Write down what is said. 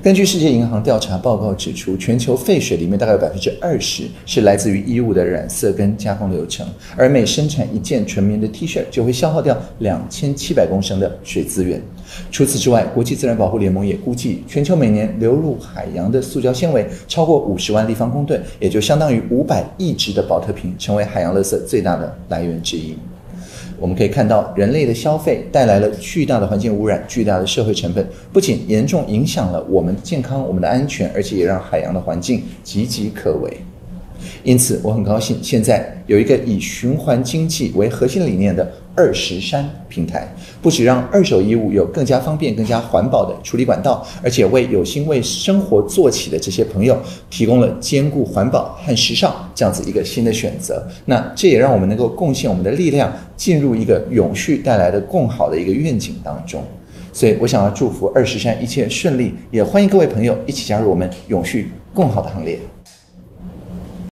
根据世界银行调查报告指出，全球废水里面大概有20%是来自于衣物的染色跟加工流程，而每生产一件纯棉的 T 恤就会消耗掉2700公升的水资源。除此之外，国际自然保护联盟也估计，全球每年流入海洋的塑胶纤维超过50万立方公吨，也就相当于500亿只的保特瓶，成为海洋垃圾最大的来源之一。我们可以看到，人类的消费带来了巨大的环境污染、巨大的社会成本，不仅严重影响了我们健康、我们的安全，而且也让海洋的环境岌岌可危。因此，我很高兴现在有一个以循环经济为核心理念的20山平台，不只让二手衣物有更加方便、更加环保的处理管道，而且为有心为生活做起的这些朋友提供了兼顾环保和时尚这样子一个新的选择。那这也让我们能够贡献我们的力量，进入一个永续带来的更好的一个愿景当中。所以我想要祝福20山一切顺利，也欢迎各位朋友一起加入我们永续更好的行列。